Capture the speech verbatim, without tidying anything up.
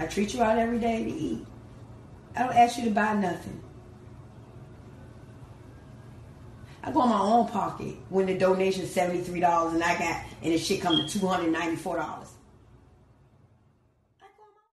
I treat you out every day to eat. I don't ask you to buy nothing. I go in my own pocket when the donation's seventy-three dollars and I got, and the shit come to two hundred ninety-four dollars.